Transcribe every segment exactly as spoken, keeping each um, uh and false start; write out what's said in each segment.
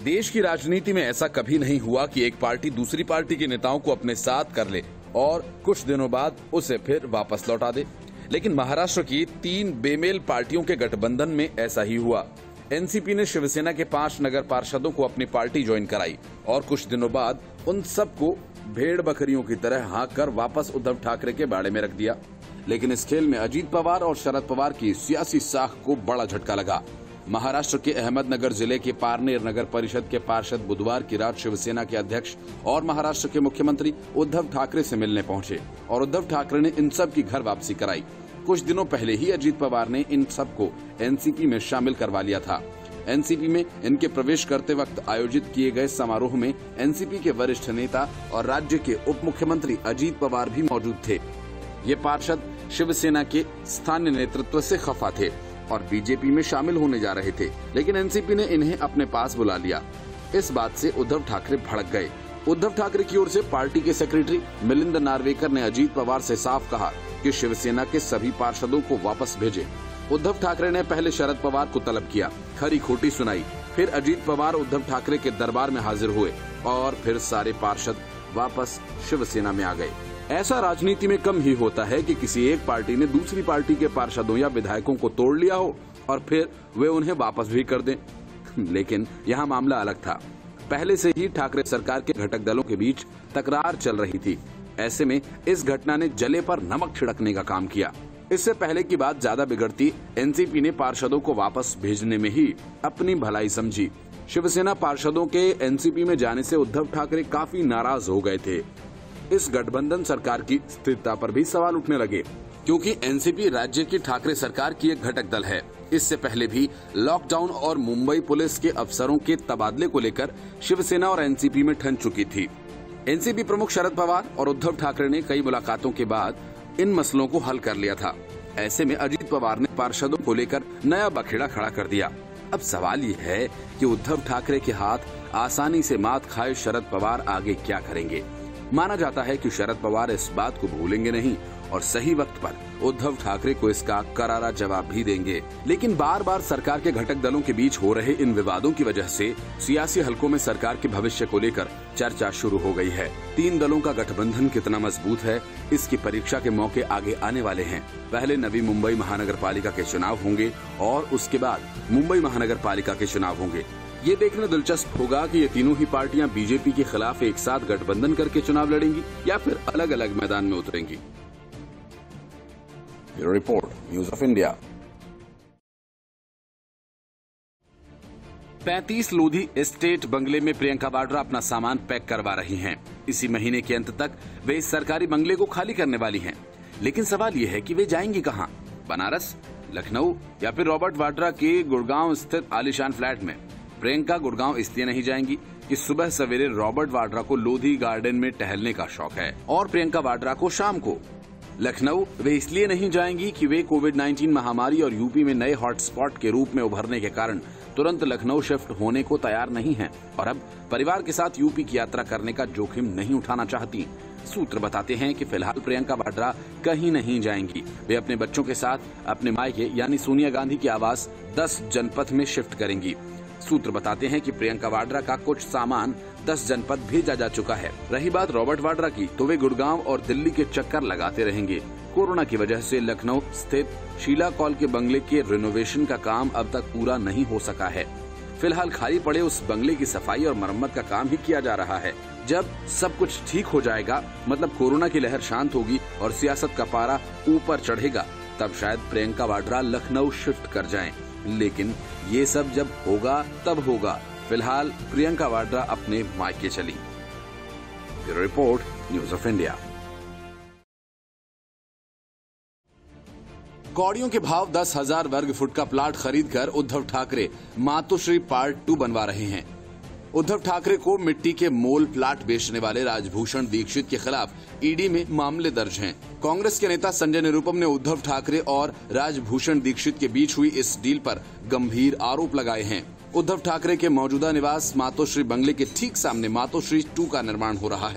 देश की राजनीति में ऐसा कभी नहीं हुआ कि एक पार्टी दूसरी पार्टी के नेताओं को अपने साथ कर ले और कुछ दिनों बाद उसे फिर वापस लौटा दे। लेकिन महाराष्ट्र की तीन बेमेल पार्टियों के गठबंधन में ऐसा ही हुआ। एनसीपी ने शिवसेना के पांच नगर पार्षदों को अपनी पार्टी ज्वाइन कराई और कुछ दिनों बाद उन सबको भेड़ बकरियों की तरह हाँक कर वापस उद्धव ठाकरे के बाड़े में रख दिया। लेकिन इस खेल में अजीत पवार और शरद पवार की सियासी साख को बड़ा झटका लगा। महाराष्ट्र के अहमदनगर जिले के पारनेर नगर परिषद के पार्षद बुधवार की रात शिवसेना के अध्यक्ष और महाराष्ट्र के मुख्यमंत्री उद्धव ठाकरे से मिलने पहुंचे और उद्धव ठाकरे ने इन सब की घर वापसी कराई। कुछ दिनों पहले ही अजीत पवार ने इन सबको एनसीपी में शामिल करवा लिया था। एनसीपी में इनके प्रवेश करते वक्त आयोजित किए गए समारोह में एनसीपी के वरिष्ठ नेता और राज्य के उप मुख्यमंत्री अजीत पवार भी मौजूद थे। ये पार्षद शिवसेना के स्थानीय नेतृत्व से खफा थे और बीजेपी में शामिल होने जा रहे थे, लेकिन एनसीपी ने इन्हें अपने पास बुला लिया। इस बात से उद्धव ठाकरे भड़क गए। उद्धव ठाकरे की ओर से पार्टी के सेक्रेटरी मिलिंद नार्वेकर ने अजीत पवार से साफ कहा कि शिवसेना के सभी पार्षदों को वापस भेजें। उद्धव ठाकरे ने पहले शरद पवार को तलब किया, खरी खोटी सुनाई, फिर अजीत पवार उद्धव ठाकरे के दरबार में हाजिर हुए और फिर सारे पार्षद वापस शिवसेना में आ गए। ऐसा राजनीति में कम ही होता है कि किसी एक पार्टी ने दूसरी पार्टी के पार्षदों या विधायकों को तोड़ लिया हो और फिर वे उन्हें वापस भी कर दें। लेकिन यहाँ मामला अलग था। पहले से ही ठाकरे सरकार के घटक दलों के बीच तकरार चल रही थी। ऐसे में इस घटना ने जले पर नमक छिड़कने का काम किया। इससे पहले की बात ज्यादा बिगड़ती, एनसीपी ने पार्षदों को वापस भेजने में ही अपनी भलाई समझी। शिवसेना पार्षदों के एनसीपी में जाने से उद्धव ठाकरे काफी नाराज हो गए थे। इस गठबंधन सरकार की स्थिरता पर भी सवाल उठने लगे, क्योंकि एनसीपी राज्य की ठाकरे सरकार की एक घटक दल है। इससे पहले भी लॉकडाउन और मुंबई पुलिस के अफसरों के तबादले को लेकर शिवसेना और एनसीपी में ठन चुकी थी। एनसीपी प्रमुख शरद पवार और उद्धव ठाकरे ने कई मुलाकातों के बाद इन मसलों को हल कर लिया था। ऐसे में अजीत पवार ने पार्षदों को लेकर नया बखेड़ा खड़ा कर दिया। अब सवाल ये है कि उद्धव ठाकरे के हाथ आसानी से मात खाए शरद पवार आगे क्या करेंगे। माना जाता है कि शरद पवार इस बात को भूलेंगे नहीं और सही वक्त पर उद्धव ठाकरे को इसका करारा जवाब भी देंगे। लेकिन बार बार सरकार के घटक दलों के बीच हो रहे इन विवादों की वजह से सियासी हलकों में सरकार के भविष्य को लेकर चर्चा शुरू हो गई है। तीन दलों का गठबंधन कितना मजबूत है, इसकी परीक्षा के मौके आगे आने वाले हैं। पहले नवी मुंबई महानगर पालिका के चुनाव होंगे और उसके बाद मुंबई महानगर पालिका के चुनाव होंगे। ये देखना दिलचस्प होगा कि ये तीनों ही पार्टियां बीजेपी के खिलाफ एक साथ गठबंधन करके चुनाव लड़ेंगी या फिर अलग अलग मैदान में उतरेंगी। Report, news of India. पैंतीस लोधी एस्टेट बंगले में प्रियंका वाड्रा अपना सामान पैक करवा रही हैं। इसी महीने के अंत तक वे इस सरकारी बंगले को खाली करने वाली हैं। लेकिन सवाल ये है कि वे जाएंगी कहां? बनारस, लखनऊ या फिर रॉबर्ट वाड्रा के गुड़गांव स्थित आलीशान फ्लैट में? प्रियंका गुड़गांव इसलिए नहीं जाएंगी कि सुबह सवेरे रॉबर्ट वाड्रा को लोधी गार्डन में टहलने का शौक है और प्रियंका वाड्रा को शाम को। लखनऊ वे इसलिए नहीं जाएंगी कि वे कोविड नाइन्टीन महामारी और यूपी में नए हॉटस्पॉट के रूप में उभरने के कारण तुरंत लखनऊ शिफ्ट होने को तैयार नहीं हैं और अब परिवार के साथ यूपी की यात्रा करने का जोखिम नहीं उठाना चाहती। सूत्र बताते हैं कि फिलहाल प्रियंका वाड्रा कहीं नहीं जाएंगी। वे अपने बच्चों के साथ अपने मायके यानी सोनिया गांधी की आवास दस जनपथ में शिफ्ट करेंगी। सूत्र बताते हैं कि प्रियंका वाड्रा का कुछ सामान दस जनपद भेजा जा चुका है। रही बात रॉबर्ट वाड्रा की, तो वे गुड़गांव और दिल्ली के चक्कर लगाते रहेंगे। कोरोना की वजह से लखनऊ स्थित शीला कॉल के बंगले के रिनोवेशन का काम अब तक पूरा नहीं हो सका है। फिलहाल खाली पड़े उस बंगले की सफाई और मरम्मत का काम ही किया जा रहा है। जब सब कुछ ठीक हो जाएगा, मतलब कोरोना की लहर शांत होगी और सियासत का पारा ऊपर चढ़ेगा, तब शायद प्रियंका वाड्रा लखनऊ शिफ्ट कर जाएं। लेकिन ये सब जब होगा तब होगा। फिलहाल प्रियंका वाड्रा अपने मायके चली। Bureau report, news of India. कौड़ियों के भाव दस हजार वर्ग फुट का प्लाट खरीदकर उद्धव ठाकरे मातोश्री पार्ट टू बनवा रहे हैं। उद्धव ठाकरे को मिट्टी के मोल प्लाट बेचने वाले राजभूषण दीक्षित के खिलाफ ईडी में मामले दर्ज हैं। कांग्रेस के नेता संजय निरुपम ने उद्धव ठाकरे और राजभूषण दीक्षित के बीच हुई इस डील पर गंभीर आरोप लगाए हैं। उद्धव ठाकरे के मौजूदा निवास मातोश्री बंगले के ठीक सामने मातोश्री टू का निर्माण हो रहा है,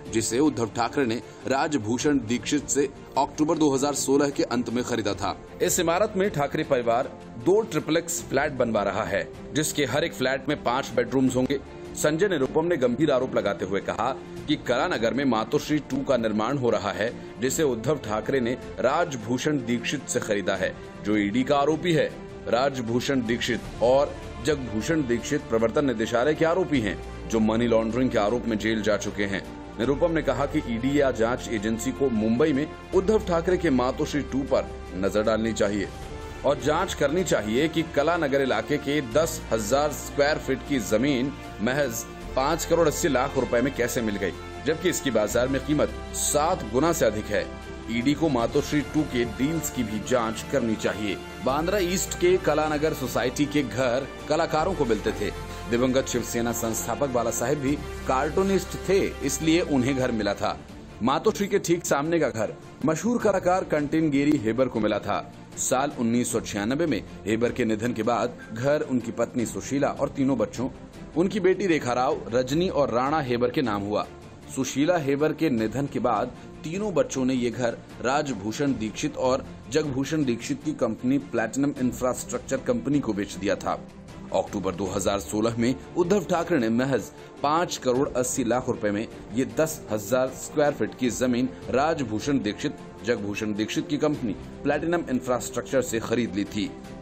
जिसे उद्धव ठाकरे ने राजभूषण दीक्षित से अक्टूबर दो हज़ार सोलह के अंत में खरीदा था। इस इमारत में ठाकरे परिवार दो ट्रिपलेक्स फ्लैट बनवा रहा है, जिसके हर एक फ्लैट में पांच बेडरूम्स होंगे। संजय निरुपम ने गंभीर आरोप लगाते हुए कहा कि कलानगर में मातोश्री टू का निर्माण हो रहा है, जिसे उद्धव ठाकरे ने राजभूषण दीक्षित से खरीदा है, जो ईडी का आरोपी है। राजभूषण दीक्षित और जगभूषण दीक्षित प्रवर्तन निदेशालय के आरोपी हैं, जो मनी लॉन्ड्रिंग के आरोप में जेल जा चुके हैं। निरुपम ने कहा कि ईडी या जांच एजेंसी को मुंबई में उद्धव ठाकरे के मातोश्री टू पर नजर डालनी चाहिए और जांच करनी चाहिए कि कलानगर इलाके के दस हजार स्क्वायर फीट की जमीन महज पाँच करोड़ अस्सी लाख रुपए में कैसे मिल गई, जबकि इसकी बाजार में कीमत सात गुना से अधिक है। ईडी को मातोश्री टू के डील्स की भी जांच करनी चाहिए। बांद्रा ईस्ट के कलानगर सोसाइटी के घर कलाकारों को मिलते थे। दिवंगत शिवसेना संस्थापक बाला साहेब भी कार्टूनिस्ट थे, इसलिए उन्हें घर मिला था। मातोश्री के ठीक सामने का घर मशहूर कलाकार कंटेन गेरी हेबर को मिला था। साल उन्नीस सौ छियानबे में हेबर के निधन के बाद घर उनकी पत्नी सुशीला और तीनों बच्चों, उनकी बेटी रेखा राव, रजनी और राणा हेबर के नाम हुआ। सुशीला हेबर के निधन के बाद तीनों बच्चों ने ये घर राजभूषण दीक्षित और जगभूषण दीक्षित की कंपनी प्लैटिनम इंफ्रास्ट्रक्चर कंपनी को बेच दिया था। अक्टूबर दो हज़ार सोलह में उद्धव ठाकरे ने महज पाँच करोड़ अस्सी लाख रुपए में ये दस हजार स्क्वायर फीट की जमीन राजभूषण दीक्षित जगभूषण दीक्षित की कंपनी प्लैटिनम इंफ्रास्ट्रक्चर से खरीद ली थी।